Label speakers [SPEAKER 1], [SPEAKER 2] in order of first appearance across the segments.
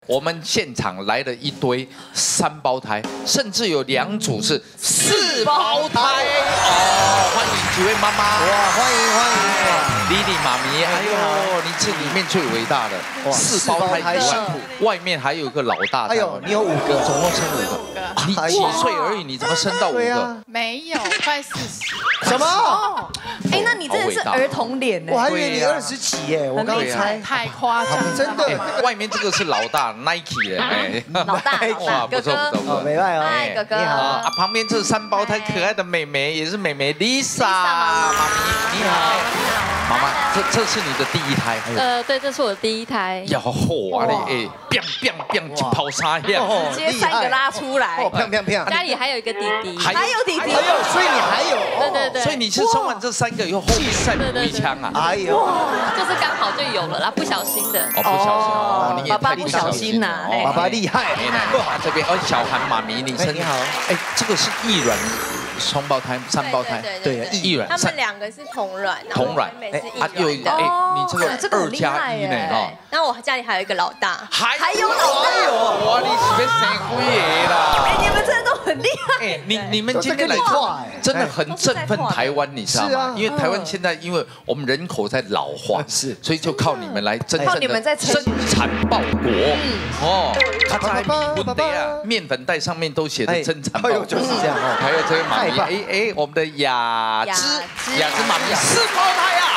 [SPEAKER 1] 我们现场来了一堆3胞胎，甚至有2组是4胞胎哦！欢迎几位妈妈！
[SPEAKER 2] 哇，欢迎欢迎！
[SPEAKER 1] 莉莉妈咪，哎呦，你是里面最伟大的，4胞胎以外，外面还有一个老大。
[SPEAKER 2] 哎呦，你有5个，总共生5个。
[SPEAKER 1] 你几岁而已，你怎么生到5个？
[SPEAKER 3] 没有，快40。
[SPEAKER 2] 什么？
[SPEAKER 4] 哎，那你真的是儿童脸呢？
[SPEAKER 2] 我还以为你20几耶，我刚猜。
[SPEAKER 3] 太夸张，
[SPEAKER 2] 真的。
[SPEAKER 1] 外面这个是老大 Nike 的，哎，
[SPEAKER 4] 老大，
[SPEAKER 1] 哇，不错不错不错，
[SPEAKER 2] 没赖哦。
[SPEAKER 4] 嗨，哥哥。
[SPEAKER 2] 你好
[SPEAKER 1] 啊，旁边这3胞胎可爱的妹妹也是妹妹 Lisa 妈咪，你好，妈妈，这是你的第1胎？
[SPEAKER 5] 对，这是我的第1胎。
[SPEAKER 1] 呀嚯啊你哎，biang 一跑沙样，
[SPEAKER 4] 直接3个拉出来，
[SPEAKER 2] 砰！
[SPEAKER 5] 家里还有一个弟弟，
[SPEAKER 4] 还有弟弟，
[SPEAKER 2] 哎呦，所以你还有，
[SPEAKER 5] 对，
[SPEAKER 1] 所以你是生完这3个以后后面再补一枪啊？
[SPEAKER 2] 哎呦，
[SPEAKER 5] 就是刚好就有了啦，不小心的。
[SPEAKER 1] 哦，不小心哦，你也太不小心
[SPEAKER 4] 呐，
[SPEAKER 2] 爸爸厉害。
[SPEAKER 1] 这边小韩妈咪，你
[SPEAKER 2] 你好，
[SPEAKER 1] 哎，这个是异卵双胞胎、3胞胎，
[SPEAKER 2] 对，
[SPEAKER 1] 异卵，
[SPEAKER 6] 他们2个是同卵，
[SPEAKER 1] 同卵，
[SPEAKER 6] 哎，
[SPEAKER 1] 有哎，你这个2加1呢哈。
[SPEAKER 6] 然后我家里还有一个老大，
[SPEAKER 4] 还有老大，
[SPEAKER 1] 哇，你是被生几个啦？
[SPEAKER 4] 哎，你们真的都很厉害。
[SPEAKER 1] 哎，你们今天来真的很振奋台湾，你知道吗？因为台湾现在因为我们人口在老化，
[SPEAKER 2] 是，
[SPEAKER 1] 所以就靠你们来真正
[SPEAKER 4] 的
[SPEAKER 1] 生产报国。哦，他在米粉的呀，面粉袋上面都写着生产报国，
[SPEAKER 2] 就是这样哦。
[SPEAKER 1] 还有这位妈咪，哎，我们的雅芝妈咪4胞胎啊！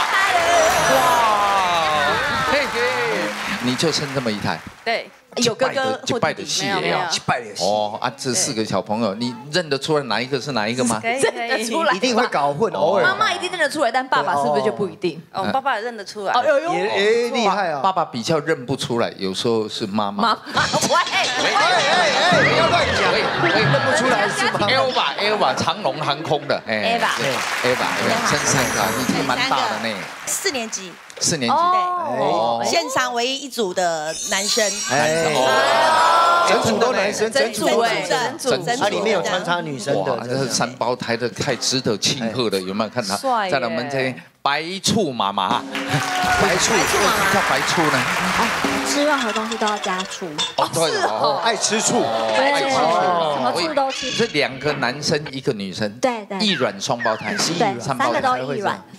[SPEAKER 1] 哇，嘿嘿，你就生这么1胎？
[SPEAKER 5] 对。
[SPEAKER 4] 有哥哥
[SPEAKER 1] 就拜的戏也要
[SPEAKER 2] 去拜的戏
[SPEAKER 1] 哦啊！这4个小朋友，你认得出来哪一个是哪一个吗？
[SPEAKER 4] 认得出来，
[SPEAKER 2] 一定会搞混，偶尔。
[SPEAKER 4] 妈妈一定认得出来，但爸爸是不是就不一定？
[SPEAKER 5] 哦，爸爸也认得出来。
[SPEAKER 4] 哦呦，
[SPEAKER 2] 也厉害啊！
[SPEAKER 1] 爸爸比较认不出来，有时候是妈妈。
[SPEAKER 2] 喂，不要乱讲，认不出来是吗
[SPEAKER 1] ？Elva 长荣航空的，Elva 生3个，你已经蛮大的呢。
[SPEAKER 6] 4年级。
[SPEAKER 1] 4年级，
[SPEAKER 6] 对，现场唯一一组的男生，
[SPEAKER 2] 整组都男生，
[SPEAKER 4] 整组，
[SPEAKER 2] 它里面有穿插女生的，
[SPEAKER 1] 哇，这是3胞胎的，太值得庆贺了，有没有看他？在我们这白醋妈妈，
[SPEAKER 2] 白醋
[SPEAKER 1] 叫白醋呢？
[SPEAKER 7] 吃任何东西都要加醋。
[SPEAKER 1] 哦，对哦，
[SPEAKER 2] 爱吃醋，
[SPEAKER 7] 爱吃醋，什么醋都吃。
[SPEAKER 1] 这2个男生1个女生，
[SPEAKER 7] 对，
[SPEAKER 1] 异卵双胞胎，
[SPEAKER 7] 对，3个都异卵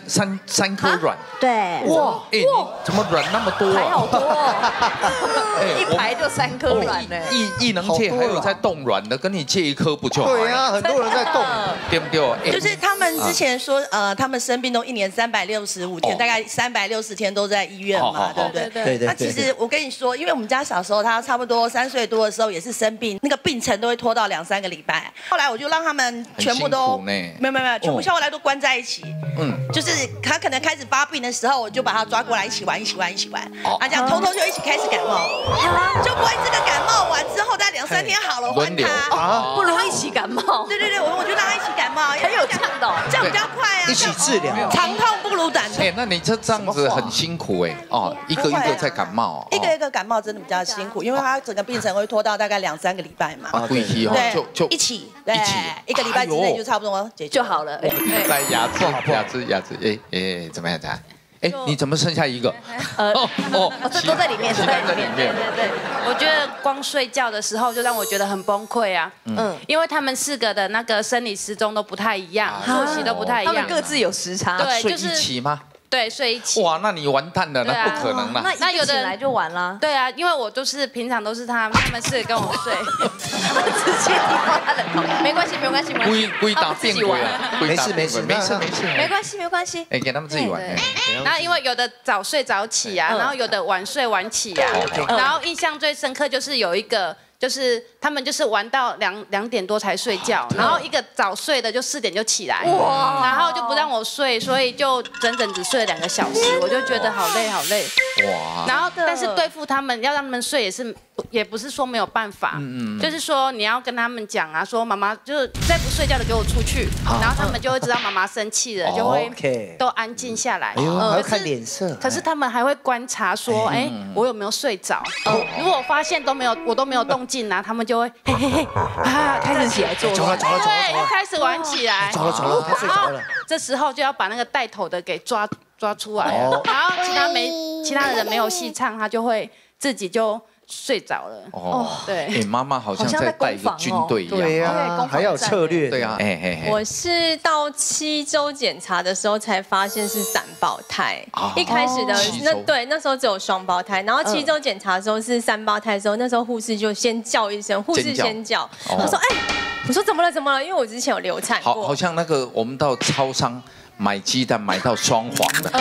[SPEAKER 1] ，3颗卵，
[SPEAKER 7] 对。
[SPEAKER 1] 哇，哎，你怎么卵那么多？
[SPEAKER 4] 还好多，一排就3颗卵呢。
[SPEAKER 1] 异能界还有在冻卵的，跟你借1颗不就好？
[SPEAKER 2] 对啊，很多人在冻，
[SPEAKER 1] 对不对？
[SPEAKER 6] 就是他们之前说，他们生病都1年365天，大概360天都在医院嘛，对不对？
[SPEAKER 2] 对。
[SPEAKER 6] 那其实我跟你说，因为我们家小时候他差不多3岁多的时候也是生病，那个病程都会拖到2-3个礼拜。后来我就让他们全部都没有，全部后来都关在一起。就是他可能开始发病的时候，我就把他抓过来一起玩。这样偷偷就一起开始感冒，就不会这个感冒完之后，大概2-3天好了换他，
[SPEAKER 4] 不如一起感冒。
[SPEAKER 6] 对，我就让他一起感冒，
[SPEAKER 4] 很有呛的，
[SPEAKER 6] 这样比较快啊，
[SPEAKER 2] 一起治疗，
[SPEAKER 6] 长痛不如短痛。
[SPEAKER 1] 哎，那你这样子很辛苦哎，哦，一个在感冒，
[SPEAKER 6] 一个感冒真的比较辛苦，因为他整个病程会拖到大概2-3个礼拜嘛。
[SPEAKER 1] 对，
[SPEAKER 6] 就一起，1个礼拜之内就差不多就好了。
[SPEAKER 1] 来雅芝，哎，怎么样？哎，你怎么剩下1个？
[SPEAKER 4] 都在里面，
[SPEAKER 5] 对，我觉得光睡觉的时候就让我觉得很崩溃啊。因为他们4个的那个生理时钟都不太一样，作息都不太一样，
[SPEAKER 4] 他们各自有时差。
[SPEAKER 5] 对，
[SPEAKER 1] 睡一起吗？
[SPEAKER 5] 对，睡一起。
[SPEAKER 1] 哇，那你完蛋了，那不可能了。
[SPEAKER 4] 那有的来就完了。
[SPEAKER 5] 对啊，因为我就是平常都是他们4个跟我睡，
[SPEAKER 4] 直接听到他的头。没关系。
[SPEAKER 1] 故意打变鬼啊！
[SPEAKER 2] 没事，
[SPEAKER 4] 没关系。
[SPEAKER 1] 哎，给他们自己玩。
[SPEAKER 5] 然后因为有的早睡早起啊，然后有的晚睡晚起啊。然后印象最深刻就是有一个。就是他们就是玩到2点多才睡觉，然后一个早睡的就4点就起来，然后就不让我睡，所以就整整只睡了2个小时，我就觉得好累。哇！然后但是对付他们要让他们睡也不是说没有办法，就是说你要跟他们讲啊，说妈妈就是再不睡觉的给我出去，然后他们就会知道妈妈生气了，就会都安静下来。
[SPEAKER 2] 还要看脸色。
[SPEAKER 5] 可是他们还会观察说，哎，我有没有睡着？如果我发现我都没有动静啊，他们就会开始起来做，对，又开始玩起来。
[SPEAKER 2] 走了，他睡着了。
[SPEAKER 5] 这时候就要把那个带头的给抓出来，然后其他的人没有戏唱，他就会自己就睡着了。
[SPEAKER 1] 哦，
[SPEAKER 5] 对，
[SPEAKER 1] 哎，妈妈好像在带一个军队一样。
[SPEAKER 2] 对呀，还要有策略。
[SPEAKER 1] 对啊，
[SPEAKER 8] 我是到7周检查的时候才发现是3胞胎。一开始的那时候只有双胞胎，然后7周检查的时候是3胞胎的时候，那时候护士就先叫一声，护士先叫，他说：“哎，我说怎么了？怎么了？因为我之前有流产过。”
[SPEAKER 1] 好像那个我们到超商买鸡蛋买到双黄的。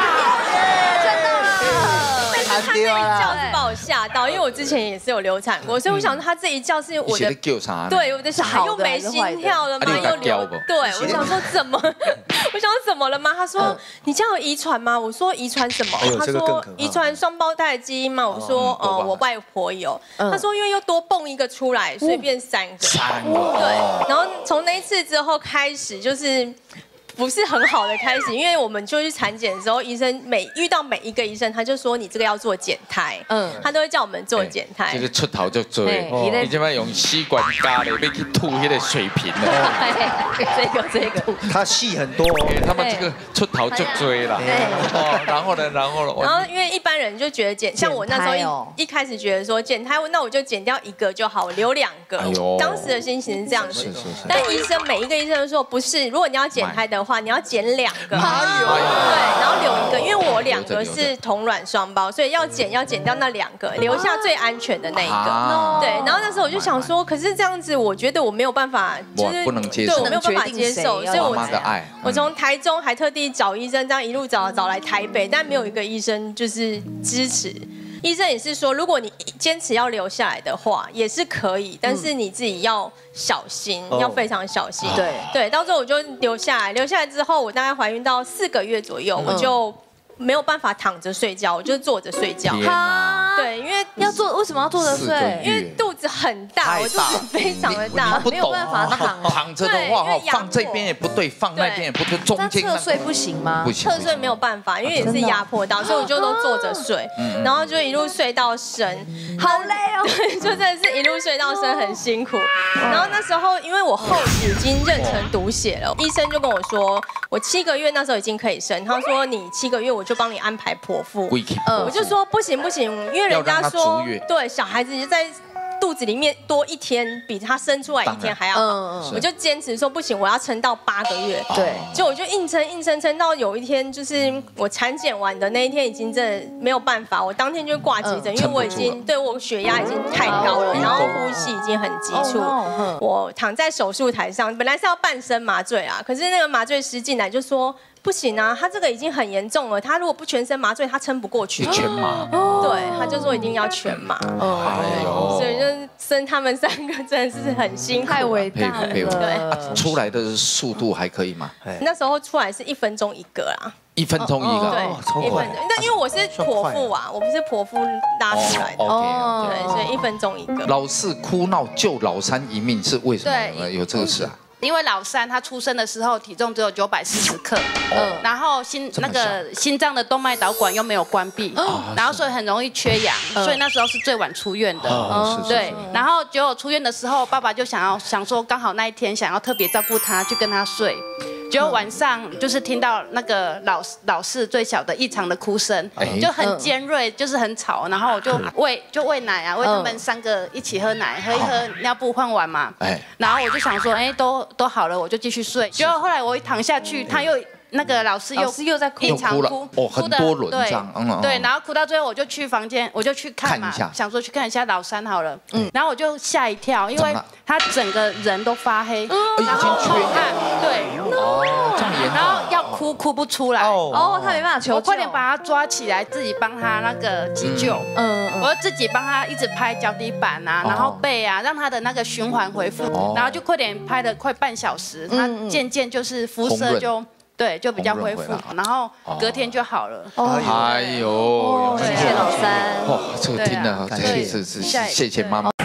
[SPEAKER 8] 他那一叫是把我吓到，因为我之前也是有流产过，所以我想说他这一叫是我的，对，我的小孩又没心跳了嘛，又流，对，我想说怎么，我想说怎么了吗？他说你这样有遗传吗？我说遗传什么？他说遗传双胞胎的基因吗？我说我外婆有。他说因为又多蹦一个出来，所以变3个。对，然后从那一次之后开始就是。不是很好的开始，因为我们就去产检的时候，医生遇到每一个医生，他就说你这个要做减胎，他都会叫我们做减胎。
[SPEAKER 1] 这个出头就追，你这边用吸管夹的，要去吐那个水瓶了。
[SPEAKER 8] 这个，
[SPEAKER 2] 他戏很多，
[SPEAKER 1] 他们这个出头就追了。然后呢？然后
[SPEAKER 8] 因为一般人就觉得像我那时候一开始觉得说减胎，那我就减掉1个就好，我留2个。当时的心情是这样子，但每一个医生都说不是，如果你要减胎的话，你要减2个，对，然后留1个，因为我2个是同卵双胞，所以要减掉那2个，留下最安全的那一个。对，然后那时候我就想说，可是这样子，我觉得我没有办法，就是
[SPEAKER 1] 不能接受，
[SPEAKER 8] 对我没有办法接受，所以
[SPEAKER 1] 我
[SPEAKER 8] 从台中还特地找医生，这样一路找来台北，但没有一个医生就是支持。医生也是说，如果你坚持要留下来的话，也是可以，但是你自己要小心，要非常小心。对，到最后我就留下来，留下来之后，我大概怀孕到4个月左右，我就没有办法躺着睡觉，我就坐着睡觉。对，因为
[SPEAKER 4] 为什么要坐着睡？
[SPEAKER 8] 因为肚子很大，我肚子非常的大，
[SPEAKER 1] 没有办法躺着的话，放这边也不对，放那边也不对，中间
[SPEAKER 4] 侧睡不行吗？
[SPEAKER 1] 不行，
[SPEAKER 8] 侧睡没有办法，因为也是压迫到，所以我就都坐着睡，然后就一路睡到生，
[SPEAKER 4] 好累哦。
[SPEAKER 8] 对，就真的是一路睡到生，很辛苦。然后那时候因为我后已经妊娠毒血了，医生就跟我说，我7个月那时候已经可以生，他说你7个月我就帮你安排剖腹，我就说不行，因为人家说对小孩子在肚子里面多1天，比他生出来1天还要好。我就坚持说不行，我要撑到8个月。对，就我就硬撑到有一天，就是我产检完的那一天，已经真的没有办法，我当天就挂急诊，因为我已经对我血压已经太高了，然后呼吸已经很急促。我躺在手术台上，本来是要半身麻醉啊，可是那个麻醉师进来就说。不行啊，他这个已经很严重了，他如果不全身麻醉，他撑不过去。
[SPEAKER 1] 全麻。
[SPEAKER 8] 对，他就说一定要全麻。所以就生他们3个真的是很辛苦，
[SPEAKER 4] 太伟大了。
[SPEAKER 1] 对，出来的速度还可以吗？
[SPEAKER 8] 那时候出来是1分钟1个啦。
[SPEAKER 1] 1分钟1个，
[SPEAKER 8] 对，1分钟。但因为我是剖腹啊，我不是剖腹拉出来的。对，所以1分钟1个。
[SPEAKER 1] 老4哭闹救老3一命是为什么？有这个事啊？
[SPEAKER 5] 因为老3他出生的时候体重只有940克，然后心脏的动脉导管又没有关闭，然后所以很容易缺氧，所以那时候是最晚出院的。对，然后结果出院的时候，爸爸就想说刚好那一天想要特别照顾他，去跟他睡。结果晚上就是听到那个老4最小的异常的哭声，就很尖锐，就是很吵，然后我就喂奶啊，喂他们3个一起喝奶，喝一喝尿布换完嘛，然后我就想说，都好了，我就继续睡。结果后来我一躺下去，他又那个老师又在哭，
[SPEAKER 1] 很多轮这样，
[SPEAKER 5] 对，然后哭到最后我就去房间，我就去看嘛，想说去看一下老3好了，然后我就吓一跳，因为他整个人都发黑，然后看，对，
[SPEAKER 1] 这么严重，
[SPEAKER 5] 然后要哭不出来，
[SPEAKER 4] 他没办法求救，
[SPEAKER 5] 我快点把他抓起来，自己帮他那个急救，我就自己帮他一直拍脚底板啊，然后背啊，让他的那个循环恢复，然后就快点拍了快半小时，他渐渐就是肤色就比较恢复，然后隔天就好了。
[SPEAKER 1] 哎呦，
[SPEAKER 4] 谢谢老3。
[SPEAKER 1] 哇，这个听了，谢谢妈妈。